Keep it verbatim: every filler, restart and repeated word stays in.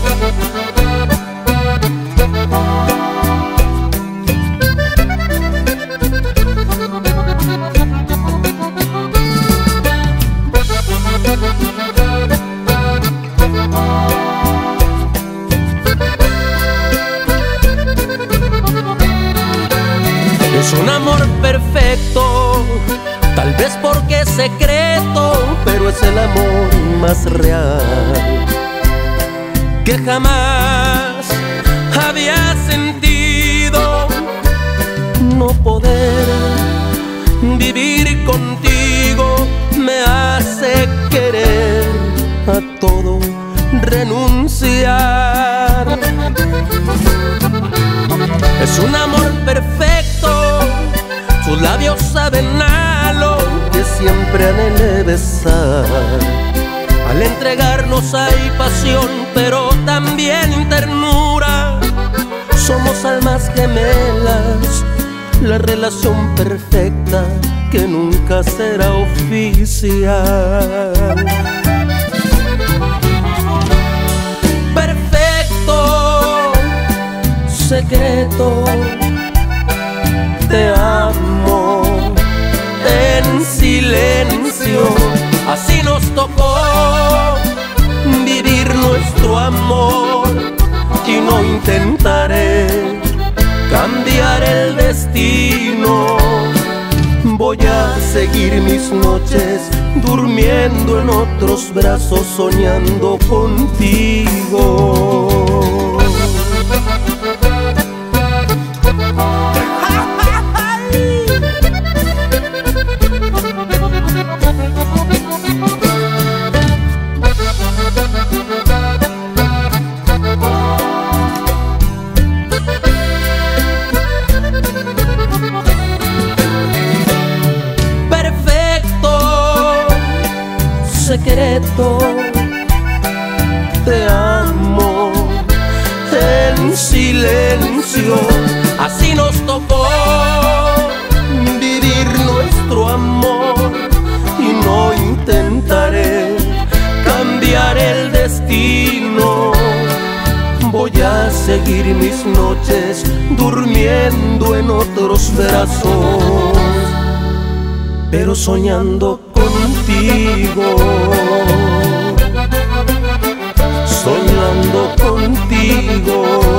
Es un amor perfecto, tal vez porque es secreto, pero es el amor más real que jamás había sentido. No poder vivir contigo me hace querer a todo renunciar. Es un amor perfecto, sus labios saben a lo que siempre anhelé besar. Al entregarnos hay pasión, pero también ternura. Somos almas gemelas, la relación perfecta que nunca será oficial. Perfecto, secreto, te amo en silencio. Así nos tocó vivir nuestro amor y no intentaré cambiar el destino. Voy a seguir mis noches durmiendo en otros brazos, soñando contigo. Secreto, te amo en silencio. Así nos tocó vivir nuestro amor y no intentaré cambiar el destino. Voy a seguir mis noches durmiendo en otros brazos, pero soñando contigo, soñando contigo.